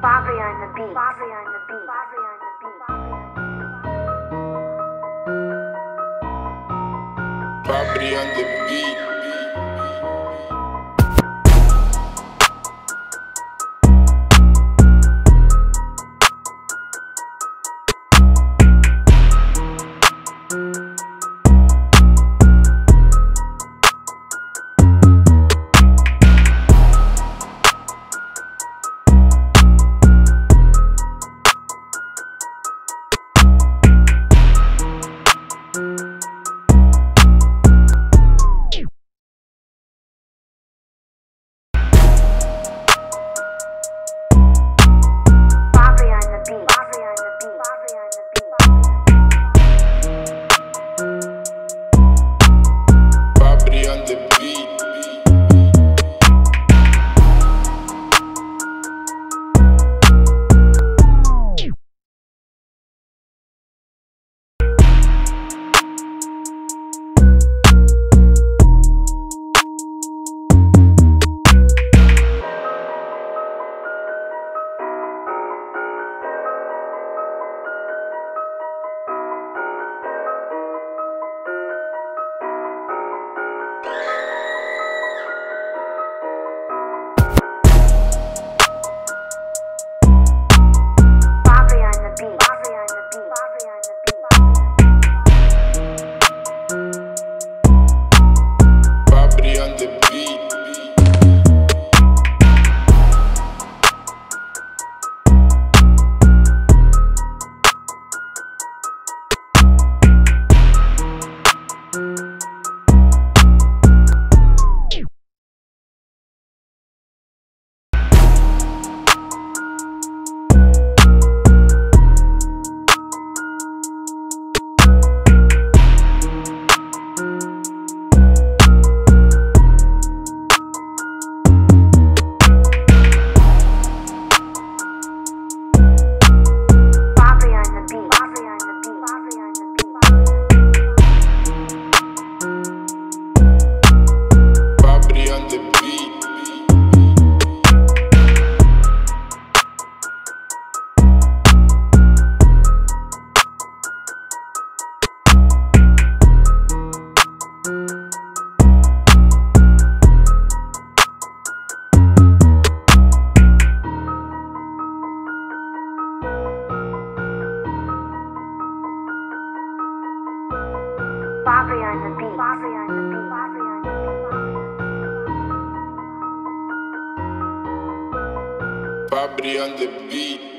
Fabri on the beat. Fabri on the beat. Fabri on the beat. Fabri on the beat. Fabri on the beat. Fabri on the beat. Fabri on the beat. Fabri on the beat.